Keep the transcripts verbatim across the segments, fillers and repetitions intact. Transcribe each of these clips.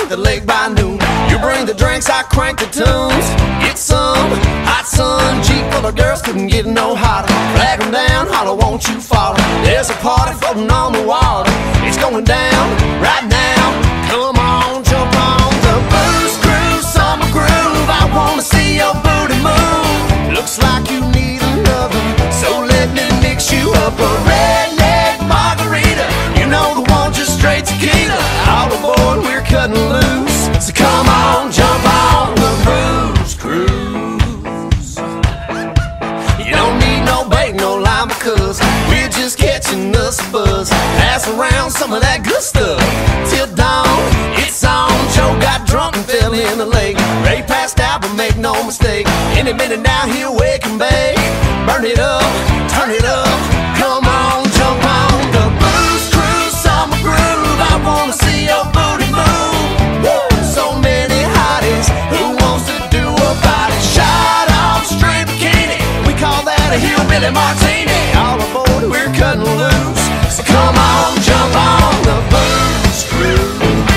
hit the lake by noon. You bring the drinks, I crank the tunes. Get some hot sun, Jeep full of girls couldn't get no hotter. Flag them down, holler, won't you follow? There's a party floating on the water. It's going down right now. Come on, jump on the booze cruise, summer groove. I wanna see your booty move. Looks like you need another, so let me mix you up a redneck margarita. You know the one, just straight tequila. All aboard, we're cutting loose. So come on, jump on the booze cruise. You don't need no bait, no lime, because we're just catching us a buzz. Pass around some of that good stuff till dawn. It's on. Joe got drunk and fell in the lake. Ray passed out, but make no mistake, any minute now he'll wake and bake. Burn it up, turn it up. Come on, jump on the booze cruise, summer groove. I wanna see your booty move. Woo! So many hotties, who wants to do a body shot off straight bikini? We call that a hillbilly martini. All aboard, we're cutting loose. So come on, jump on the booze cruise.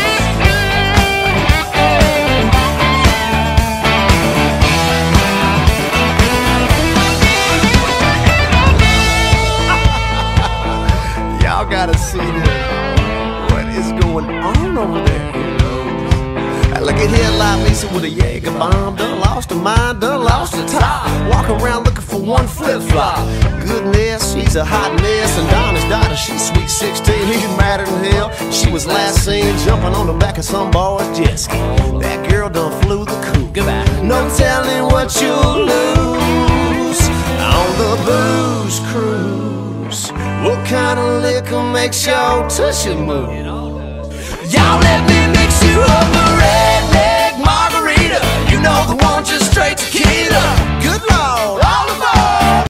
Y'all gotta see this. What is going on over there? I look at here like Lisa with a Jaeger bomb. Done lost her mind, done lost her top. Walking around looking for one flip-flop. Goodness, she's a hot mess. And Donna's daughter, she's sweet sixteen. He's madder than hell. She was last seen jumping on the back of some boy's jet ski. That girl done flew the coop. Goodbye. No telling what you'll lose on the booze cruise. What kind of liquor makes your tushy move?